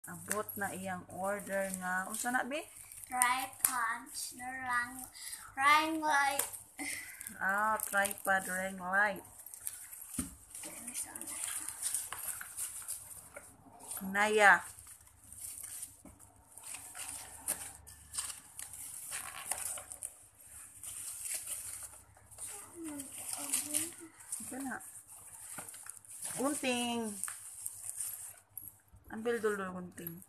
Abot na iyang order nga. Unsa na bi? Tripod na ring light. Tripod ring light. Naya. Ito na. Gunting. Ambil dulu gunting.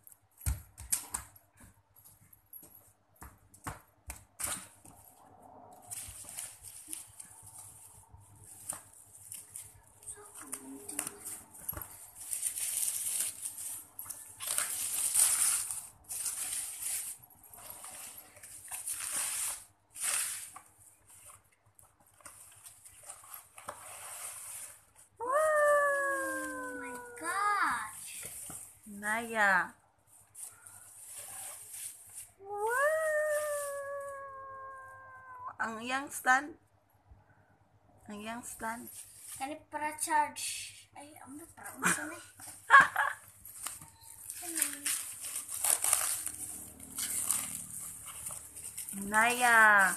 Naya. Wow! Ang iyang stand. Kani para charge. Ay, ano para unsa na? Naya.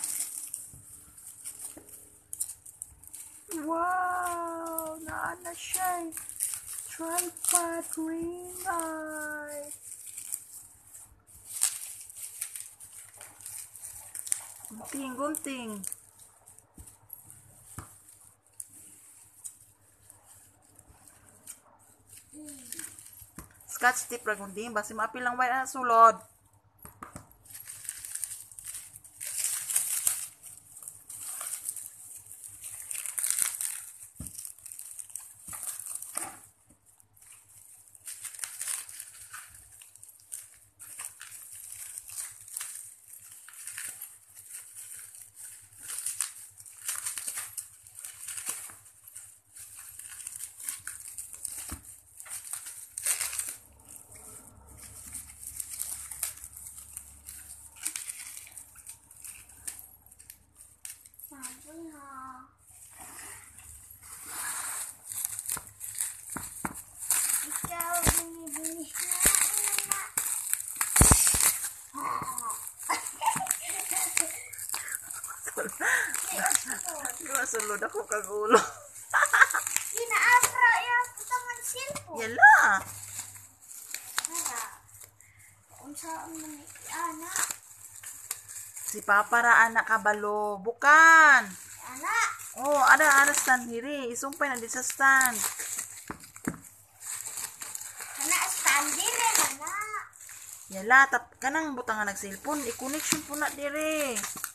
Wow! Naana siya. Tripod ring light. Gunting. Scotch tape ra gunting basi maapil lang ba sulod. Ikaw, bini-bini. Sulod ako kagulo. Inaabra yung putangan cellphone. Yala. Unsa ang anak? Si Papa ra anak kabalo. Bukan. Anak. Oh, ada stand diri. Isumpay na di sa stand. Anak stand din anak. Yala, kanang butangan nag cellphone. I-connection po na diri.